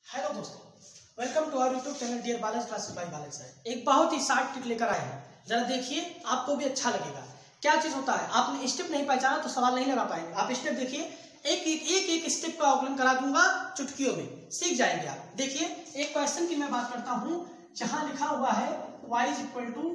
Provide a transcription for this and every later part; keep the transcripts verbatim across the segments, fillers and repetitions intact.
Hello दोस्तों, welcome to our YouTube channel dear Balaji classes by Balaji sir. एक बहुत ही short trick लेकर आए हैं, जरा देखिए, आपको भी अच्छा लगेगा। क्या चीज होता है, आपने स्टेप नहीं पहचाना तो सवाल नहीं लगा पाएंगे। आप स्टेप देखिए, एक एक एक एक स्टेप का आकलन करा दूंगा, चुटकियों में सीख जाएंगे आप। देखिए, एक क्वेश्चन की मैं बात करता हूं जहां लिखा हुआ है y is equal to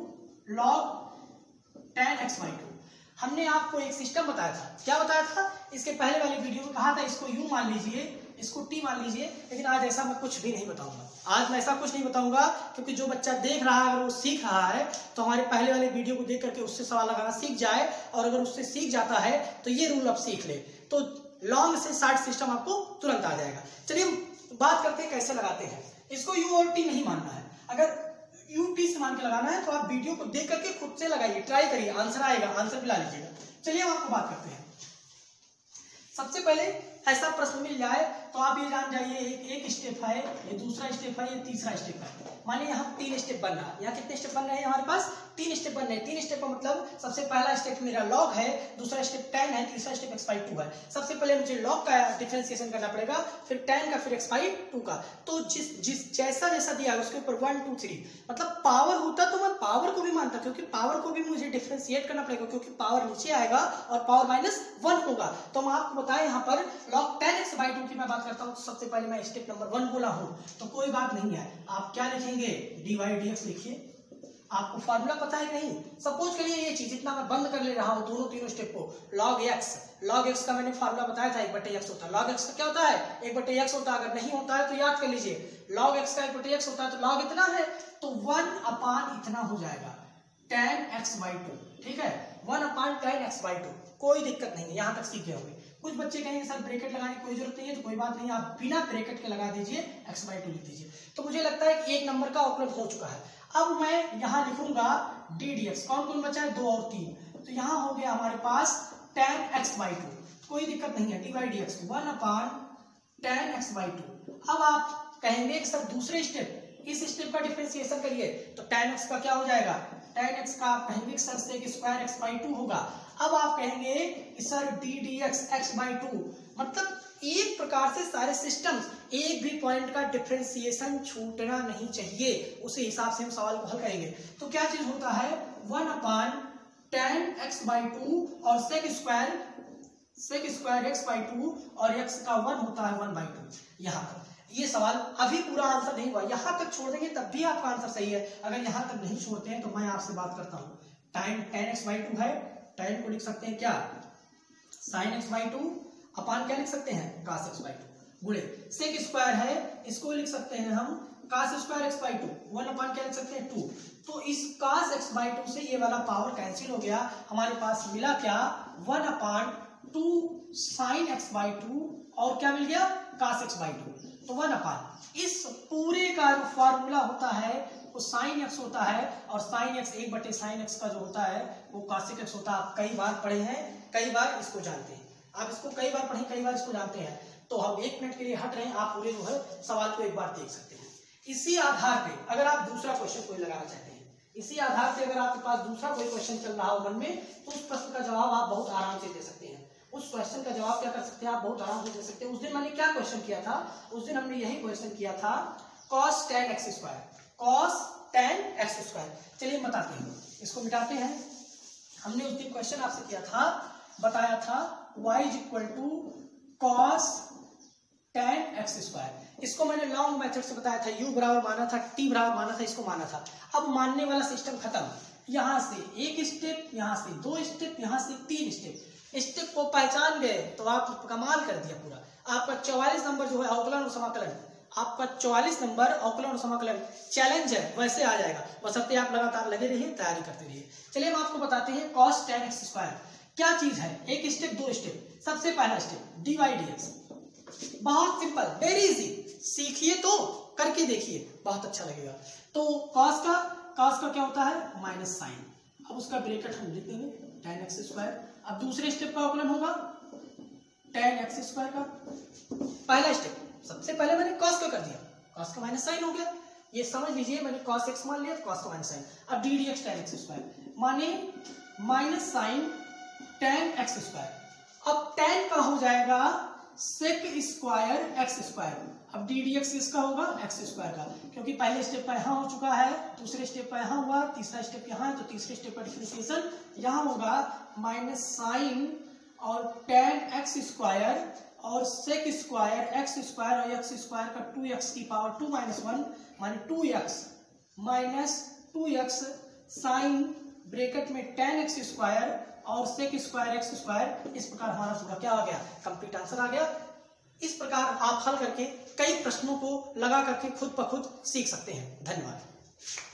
log tan x by two. हमने आपको एक सिस्टम बताया था। क्या बताया था? इसके पहले वाले वीडियो में कहा था इसको यू मान लीजिए, इसको टी मान लीजिए, लेकिन आज ऐसा मैं कुछ भी नहीं बताऊंगा। आज मैं ऐसा कुछ नहीं बताऊंगा क्योंकि जो बच्चा देख रहा है अगर वो सीख रहा है तो हमारे पहले वाले वीडियो को देख करके उससे सवाल लगाना सीख जाए, और अगर उससे सीख जाता है तो ये रूल अब सीख ले, तो लॉन्ग से शार्ट सिस्टम आपको तुरंत आ जाएगा। चलिए बात करते हैं कैसे लगाते हैं। इसको यू और टी नहीं मानना है। अगर यू टी से मान के लगाना है तो आप वीडियो को देख करके खुद से लगाइए, ट्राई करिए, आंसर आएगा, आंसर भी ला लीजिएगा। चलिए हम आपको बात करते हैं। सबसे पहले ऐसा प्रश्न मिल जाए तो आप ये जान जाइए, एक एक स्टेप है, ये दूसरा स्टेप है, ये तीसरा स्टेप है। मानिए यहाँ तीन स्टेप बन रहा है। यहाँ कितने स्टेप बन रहे हैं? हमारे पास तीन स्टेप बन रहे हैं। तीन स्टेप का मतलब सबसे पहला स्टेप मेरा लॉग है, दूसरा स्टेप टेन है, तीसरा स्टेप एक्स बाई टू है। सबसे पहले मुझे लॉग का डिफरेंशिएशन करना पड़ेगा, फिर टेन का, फिर एक्स बाई टू का। तो जिस जिस जैसा जैसा दिया है उसके ऊपर वन टू थ्री मतलब पावर होता तो मैं पावर को भी मानता, क्योंकि पावर को भी मुझे डिफरेंशिएट करना पड़ेगा, क्योंकि पावर नीचे आएगा और पावर माइनस वन होगा। तो हम आपको बताएं यहाँ पर log tan x by two की मैं बात करता हूँ तो सबसे पहले मैं स्टेप नंबर वन बोला हूँ तो कोई बात नहीं है। आप क्या लिखेंगे? डी वाई डी एक्स लिखिए। आपको फार्मूला पता है कि नहीं? सपोज करिए ये चीज इतना मैं बंद कर ले रहा हूँ दोनों तीनों स्टेप को। लॉग एक्स, लॉग एक्स का मैंने फार्मूला बताया था, एक बटे एक्स होता है। लॉग एक्स का क्या होता है? एक बटे एक्स होता है। अगर नहीं होता है तो याद कर लीजिए, लॉग एक्स का एक बटे एक्स होता है तो लॉग इतना है तो वन अपान इतना हो जाएगा, टेन एक्स बाई टू। ठीक है, one upon tan x by two. कोई दिक्कत नहीं है, यहाँ तक सीख गए होंगे। कुछ बच्चे कहेंगे सर ब्रैकेट लगाने की कोई जरूरत नहीं है, तो कोई बात नहीं, आप बिना ब्रैकेट के लगा दीजिए, एक्स बाई टू लिख दीजिए। तो मुझे लगता है कि एक नंबर का आकलन हो चुका है। अब मैं यहाँ लिखूंगा डी डी एक्स। कौन कौन बचा है? दो और तीन। तो यहाँ हो गया हमारे पास टेन एक्स बाई टू। कोई दिक्कत नहीं है, d by d x one upon tan x by two. अब आप कहेंगे कि सर दूसरे स्टेप, इस स्टेप का डिफरेंशिएशन करिए तो टेन एक्स का क्या हो जाएगा? टेन एक्स का आप कहेंगे सर से स्क्वायर एक्स बाई टू होगा। अब आप कहेंगे कि sir d d x x by two, मतलब एक प्रकार से सारे सिस्टम्स, एक भी पॉइंट का डिफरेंशिएशन छूटना नहीं चाहिए, उसी हिसाब से हम सवाल को हल करेंगे। तो क्या चीज होता है? One upon tan x by two और sec square sec square x by two और एक्स का वन होता है वन बाई टू। यहाँ तक ये सवाल अभी पूरा आंसर नहीं हुआ, यहाँ तक छोड़ देंगे तब भी आपका आंसर सही है। अगर यहाँ तक नहीं छोड़ते हैं तो मैं आपसे बात करता हूँ, time tan x by two है, टेन को लिख सकते हैं क्या? Sine x by two upon क्या लिख सकते हैं? कास एक्स बाई टू गुणे सेक स्क्वायर है, इसको लिख सकते हैं हम cos square x by two, one upon क्या लिख सकते हैं? टू। तो इस कास एक्स बाई टू से ये वाला पावर कैंसिल हो गया, हमारे पास मिला क्या? One upon two sine x by two और क्या मिल गया? Cos x by two. तो वन अपान इस पूरे का जो फॉर्मूला होता है वो साइन एक्स होता है, और साइन एक्स एक बटे साइन एक्स का जो होता है वो कासिक एक्स होता है। आप कई बार पढ़े हैं, कई बार इसको जानते हैं, आप इसको कई बार पढ़े, कई बार इसको जानते हैं। तो हम एक मिनट के लिए हट रहे हैं, आप पूरे जो है सवाल को एक बार देख सकते हैं। इसी आधार पे अगर आप दूसरा क्वेश्चन कोई लगाना चाहते हैं, इसी आधार पे अगर आपके पास दूसरा कोई क्वेश्चन चल रहा हो मन में, तो उस प्रश्न का जवाब आप बहुत आराम से दे सकते हैं। उस क्वेश्चन का जवाब क्या कर सकते हैं? आप बहुत आराम से दे सकते हैं। उस दिन मैंने क्या क्वेश्चन किया था? उस दिन हमने यही क्वेश्चन किया था, cos tan x square, cos tan x square. चलिए बताते हैं, इसको मिटाते हैं। हमने उस दिन क्वेश्चन आपसे किया था, बताया था y is equal to cos tan x square. इसको मैंने लॉन्ग मेथड से बताया था, u बराबर माना था, t बराबर माना था, इसको माना था। अब मानने वाला सिस्टम खत्म, यहां से एक स्टेप, यहां से दो स्टेप, यहां से तीन स्टेप। स्टेप को पहचान गए तो आप कमाल कर दिया पूरा। आपका चौवालीस नंबर जो है अवकलन और समाकलन, आपका चौवालीस नंबर अवकलन और समाकलन चैलेंज है, वैसे आ जाएगा। बशर्ते आप लगातार लगे रहिए, तैयारी करते रहिए। चलिए हम आपको बताते हैं cos टेन एक्स स्क्वायर क्या चीज है। एक स्टेप, दो स्टेप। सबसे पहला step d y d x, बहुत सिंपल, वेरी इजी। सीखिए तो करके देखिए, बहुत अच्छा लगेगा। तो cos का cos का क्या होता है? Minus sine. अब उसका ब्रैकेट हम लिख देंगे टेन एक्स स्क्वायर। अब दूसरे स्टेप का अवकलन होगा टेन एक्स स्क्वायर का। पहला स्टेप, सबसे पहले मैंने cos का कर दिया, cos का माइनस साइन हो गया, ये समझ लीजिए, मैंने cos x मान लिया, cos का माइनस साइन। अब d d x tan x square माने minus sine tan x square. अब टेन का हो जाएगा सेक स्क्वायर एक्स स्क्वायर। अब डी डी एक्स इसका होगा एक्स स्क्वायर का, क्योंकि पहले स्टेप पर यहाँ हो चुका है, दूसरे स्टेप पर यहाँ हुआ, तीसरा स्टेप यहाँ है, तो तीसरे स्टेप पर डिफरेंशिएशन यहाँ होगा माइनस साइन और टेन एक्स स्क्वायर और सेक स्क्वायर एक्स स्क्वायर और एक्स स्क्वायर का टू एक्स की power two minus one minus two x minus two x sine bracket में टेन एक्स स्क्वायर और सेक स्क्वायर एक्स स्क्वायर। इस प्रकार हमारा पूरा क्या हो गया, कंप्लीट आंसर आ गया। इस प्रकार आप हल करके कई प्रश्नों को लगा करके खुद ब खुद सीख सकते हैं। धन्यवाद।